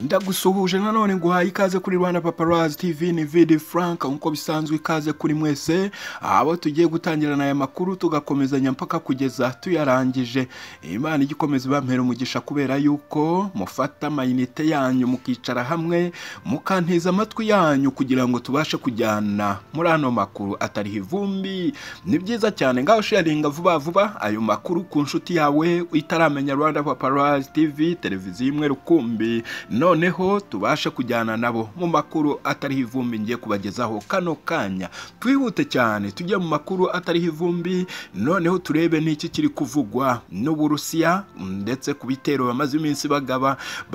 Ndagusuhuje nanone nguhaye ikaze kuri Rwanda Paparazzi TV, ni Vidi Frank nkuko bisanzwe. Ikaze kuri mwese abo tugiye gutangirana aya makuru tugakomezanya mpaka kugeza tuyarangije. Imana igikomeza bampera umugisha kubera yuko mufata amayinite yanyu mukicara hamwe mukantiza amatwi yanyu kugira ngo tubashe kujyana muri ano makuru atari ivumbi. Ni byiza cyane, ngaho sharinga vuba vuba ayo makuru ku nshuti yawe itaramenya Rwanda Paparazzi TV, televiziyo imwe rukumbi. Noneho tubashe kujyana nabo mu makuru atari ivumbi ngiye kubagezaho kano kanya. Twihute cyane tujye mu makuru atari ivumbi, noneho turebe n'iki kiri kuvugwa n'Uburusiya ndetse ku bitero bamaze iminsi bagaba.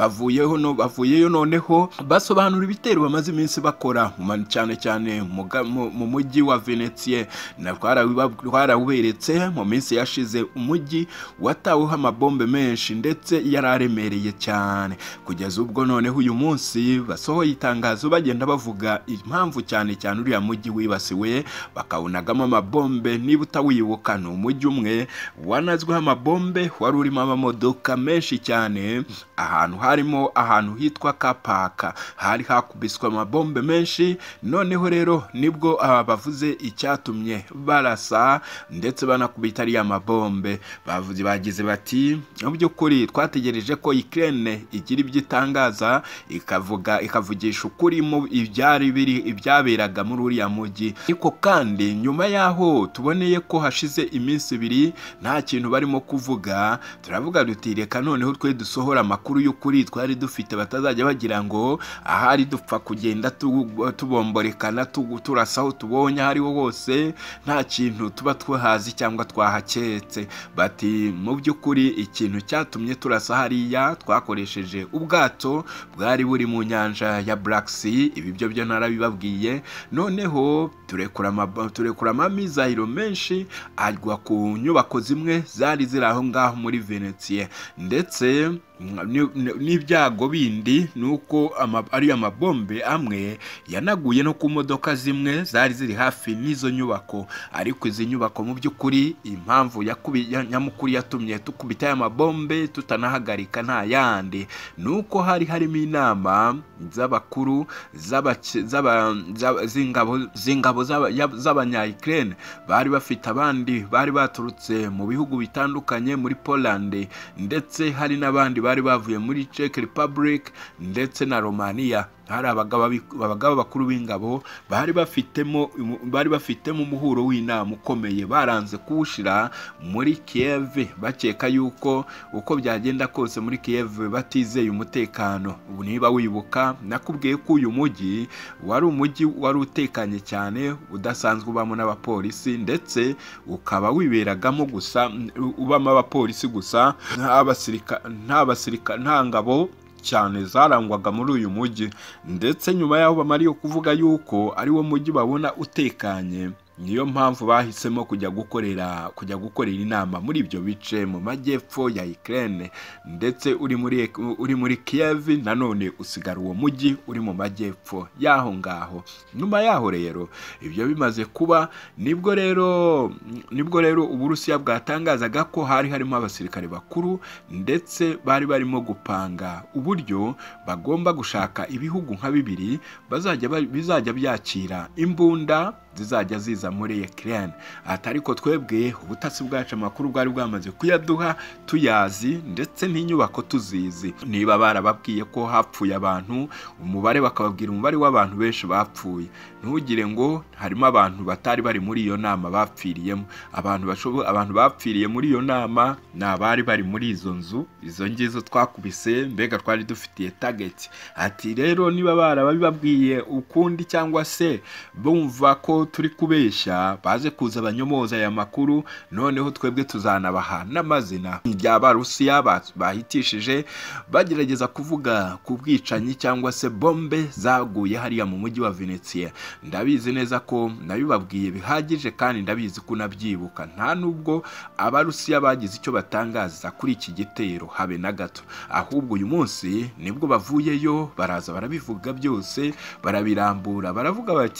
Bavuyeyo noneho basobanura ibitero bamaze iminsi bakora cyane cyane mu mujyi wa Venezia. Na twarawuberetse mu minsi yashize, umujyi wataweho amabombe menshi ndetse yararemereye cyane, kugeza ubwo noneho uyu munsi basohoye itangazo bagenda bavuga impamvu cyane cyane uriya mujyi wibasiwe bakawunagamo amabombe. Niba utawibuka, ni umujyi umwe wanazweho amabombe, wari urimo amamodoka menshi cyane, ahantu hitwa Kapaka hari hakubiswe amabombe menshi. Noneho rero nibwo bavuze icyatumye barasa ndetse banakubita ariya mabombe. Bagize bati mu by'ukuri twategereje ko Ukraine igira ibyo itangaza ikavugisha ukuri mu ibyaberaga muri uriya mujyi. Ariko kandi nyuma yaho tuboneye ko hashize iminsi ibiri nta kintu barimo kuvuga, turavuga duti reka noneho twe dusohora amakuru y'ukuri twari dufite, batazajya bagira ngo ahari dupfa kugenda tubomborekana turasaho tubonye ahariho hose nta kintu tuba twahazi cyangwa twahaketse. Bati mu by'ukuri ikintu cyatumye turasa hariya twakoresheje ubwato bwari buri mu nyanja ya Black Sea. Ibi byo narabibabwiye. Noneho turekura amamizayiro menshi agwa ku nyubako zimwe zari ziri aho ngaho muri Venezia, ndetse n'ibyago bindi nuko ari amabombe amwe yanaguye no ku modoka zimwe zari ziri hafi n'izo nyubako. Ariko izi nyubako mu by'ukuri impamvu nyamukuru yatumye tukubita aya mabombe tutanahagarika nta yandi, nuko harimo inama z'abakuru z'ingabo z'abanya-Ukraine. Bari bafite abandi bari baturutse mu bihugu bitandukanye muri Poland, ndetse hari n'abandi bari bavuye muri Czech Republic ndetse na Romania. Hari abagaba bakuru b'ingabo bari bafitemo umuhuro w'inama ukomeye, baranze kuwushira muri Kiev bakeka yuko uko byagenda kose muri Kiev batizeye umutekano. Ubu niba wibuka nakubwiye ko uyu mujyi wari utekanye cyane, udasanzwe ubamo n'abapolisi, ndetse ukaba wiberagamo gusa ubamo abapolisi gusa, nta ngabo cyane zarangwaga muri uyu mujyi. Ndetse nyuma yaho bamariye kuvuga yuko ari wo mujyi babona utekanye, niyo mpamvu bahisemo kujya gukorera inama muri ibyo bice mu majyepfo ya Ukraine, ndetse uri muri Kiev nanone usigara uwo mujyi uri mu majyepfo yaho ngaho. Nyuma yaho rero ibyo bimaze kuba, nibwo rero Uburusiya bwatangazaga ko harimo abasirikare bakuru, ndetse bari barimo gupanga uburyo bagomba gushaka ibihugu nka bibiri bizajya byakira imbunda zizajya ziza muri Ukraine. Ariko twebwe ubutasi bwacu amakuru bwari bwamaze kuyaduha tuyazi, ndetse n'inyubako tuzizi. Niba barababwiye ko hapfuye abantu, bakababwira umubare w'abantu benshi bapfuye, ntugire ngo harimo abantu batari bari muri iyo nama bapfiriyemo. Abantu bapfiriye muri iyo nama ni abari bari muri izo nzu, izo ngizo twakubise, mbega twari dufitiye target. Ati rero niba barababwiye ukundi cyangwa se bumva ko turi kubeshya, baze kuza abanyomoza aya makuru, noneho twebwe tuzanabaha n'amazina y'Abarusiya bahitishije bagerageza kuvuga ku bwicanyi cyangwa se bombe zaguye hariya mu mujyi wa Venezia. Ndabizi neza ko nabibabwiye bihagije, kandi ndabizi ko nabyibuka. Nta nubwo Abarusiya bagize icyo batangaza kuri iki gitero habe na gato, ahubwo uyu munsi nibwo bavuyeyo baraza barabivuga byose, barabirambura, baravuga bati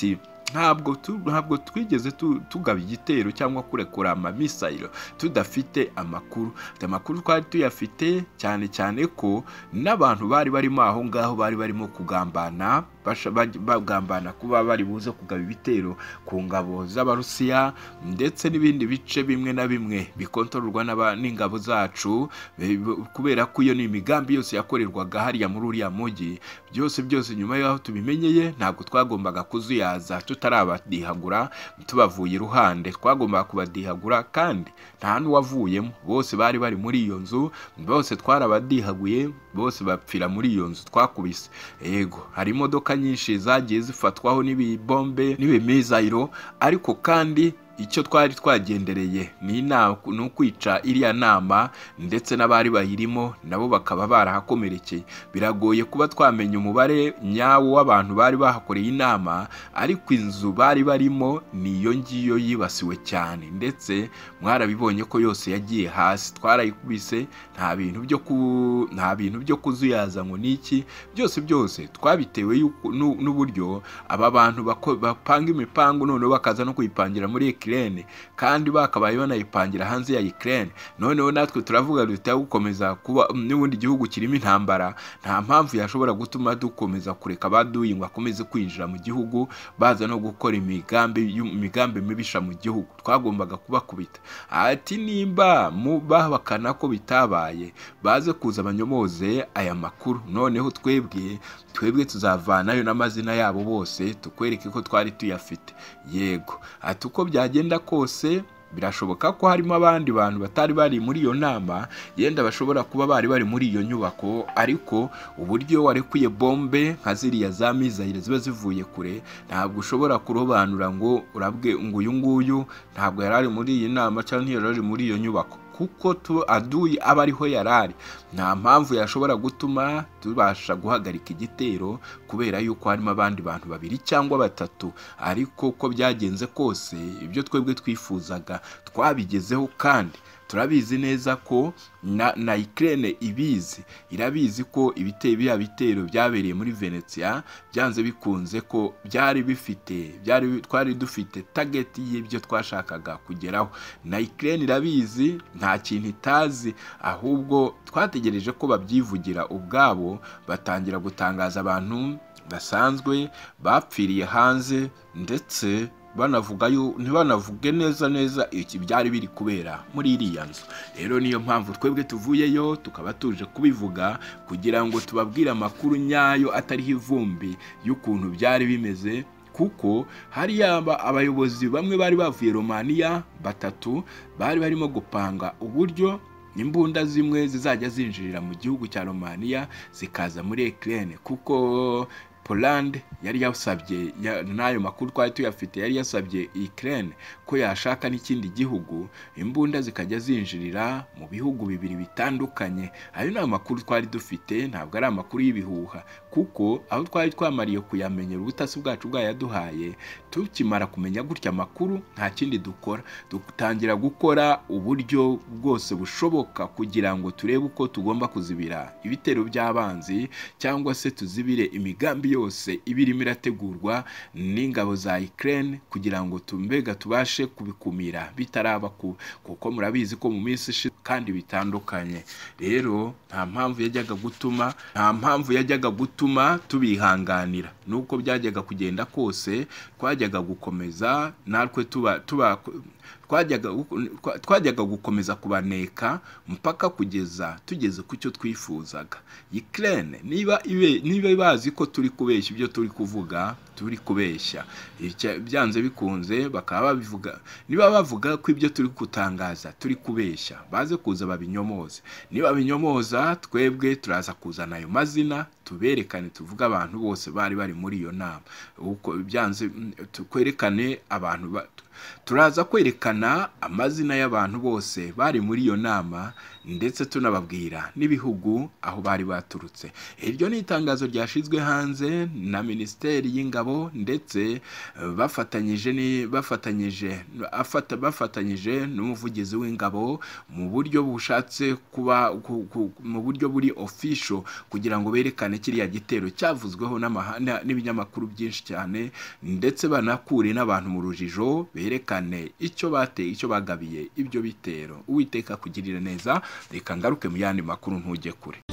ntabwo twigeze tugaba igitero cyangwa kurekura amamisayiro tudafite amakuru. Amakuru twari tuyafite, cyane cyane ko n'abantu bari barimo aho ngaho bari barimo kugambana, bagambana kuba bari buze kugaba ibitero ku ngabo z'Abarusiya ndetse n'ibindi bice bimwe na bimwe bikontororwa n'ingabo zacu, kubera ko iyo ni imigambi yose yakorerwaga hariya muri uriya mujyi. Byose nyuma y'aho tubimenyeye ntabwo twagombaga kuzuyaza tutarabadihagura tubavuye iruhande, twagombaga kubadihagura kandi nta n'uwavuyemo, bose bari bari muri iyo nzu, bose twarabadihaguye, bose bapfira muri iyo nzu twakubise. Yego, hari imodoka nyinshi zagiye zifatwaho n'ibibombe n'ibimizayiro, ariko kandi icyo twari twagendereye ni ukwica iriya nama ndetse n'abari bayirimo nabo bakaba barahakomerekeye. Biragoye kuba twamenya umubare nyawo w'abantu bari bahakoreye inama, ariko inzu bari barimo niyo ngiyo yibasiwe cyane, ndetse mwarabibonye ko yose yagiye hasi, twarayikubise. Nta bintu byo kuzuyaza ngo niki, byose twabitewe n'uburyo aba bantu bapanga imipango noneho bakaza no kuyipangira muri Ukraine, kandi bakabaye banayipangira hanze ya Ukraine. Noneho natwe turavuga duta gukomeza kuba n'ubundi gihugu kirimo intambara, nta mpamvu yashobora gutuma dukomeza kureka baduyi ngo akomeze kwinjira mu gihugu baza no gukora imigambi mibisha mu gihugu. Twagombaga kubakubita. Ati nimba bahakana ko bitabaye, baze kuza abanyomoze aya makuru, noneho twebwe tuzavanayo n'amazina yabo bose tukwereke ko twari tuyafite. Yego, ati uko byagenda kose birashoboka ko harimo abandi bantu batari bari muri iyo nama, yenda bashobora kuba bari muri iyo nyubako, ariko uburyo warekuye bombe nka ziriya za mizayire ziba zivuye kure, ntabwo ushobora kurobanura ngo urabwe ngo uyu nguyu ntabwo yarari muri iyi nama cyangwa yarari muri iyo nyubako, kuko aduyi aba ariho yarari. Nta mpamvu yashobora gutuma tubasha guhagarika igitero kubera yuko harimo abandi bantu babiri cyangwa batatu. Ariko uko byagenze kose ibyo twebwe twifuzaga twabigezeho, kandi turabizi neza ko na Ukraine irabizi ko bitero byabereye muri Venezia byanze bikunze ko twari dufite target y'ibyo twashakaga kugeraho. Na Ukraine irabizi, nta kintu itazi, ahubwo twategereje ko babyivugira ubwabo, batangira gutangaza abantu basanzwe bapfiriye hanze, ndetse ntibanavuge neza iki byari biri kubera muri iriya nzu. Rero niyo mpamvu twebwe tuvuyeyo tukaba tuje kubivuga, kugira ngo tubabwire amakuru nyayo atariho ivumbi y'ukuntu byari bimeze, kuko hari abayobozi bamwe bari bavuye Romania, batatu bari barimo gupanga uburyo imbunda zimwe zizajya zinjirira mu gihugu cya Romania zikaza muri Ukraine, kuko Poland yari yasabye, n'ayo makuru twari tuyafite, yari yasabye Ukraine ko yashaka n'ikindi gihugu imbunda zikajya zinjirira mu bihugu bibiri bitandukanye. Ayo ni amakuru twari dufite, ntabwo ari amakuru y'ibihuha, kuko aho twari twamariye kuyamenyera ubutasi bwacu bwayaduhaye. Tukimara kumenya gutya amakuru, nta kindi dutangira gukora uburyo bwose bushoboka kugira ngo turebe uko tugomba kuzibira ibitero by'abanzi, cyangwa se tuzibire imigambi yose ibirimo irategurwa n'ingabo za Ukraine, kugira ngo tubashe kubikumira bitaraba, kuko murabizi ko mu minsi ishize kandi bitandukanye. Rero nta mpamvu yajyaga gutuma tubihanganira, nuko byajyaga kugenda kose twajyaga gukomeza natwe twajyaga gukomeza kubaneka mpaka kugeza tugeze ku cyo twifuzaga. Ukraine niba bazi ko turi kubeshya ibyo turi kuvuga, turi kubeshya, byanze bikunze bakaba babivuga. Niba bavuga ko ibyo turi gutangaza turi kubeshya, baze kuza babinyomoze. Niba binyomoza, twebwe turaza kuzana ayo mazina tuberekane, tuvuga abantu bose bari muri iyo nama, uko byanze tukwerekane abantu turaza kwerekana amazina y'abantu bose bari muri iyo nama ndetse tunababwira n'ibihugu aho bari baturutse. Iryo ni itangazo ryashizwe hanze na Minisiteri y'Ingabo ndetse bafatanyije n'umuvugizi w'ingabo mu buryo bushatse kuba mu buryo buri official kugira ngo berekane kiriya gitero cyavuzweho n'amahanga n'ibinyamakuru byinshi cyane ndetse banakure n'abantu mu rujijo berekane icyo bateye icyo bagabiye ibyo bitero. Uwiteka kugirira neza, reka ngaruke mu yandi makuru ntujye kure.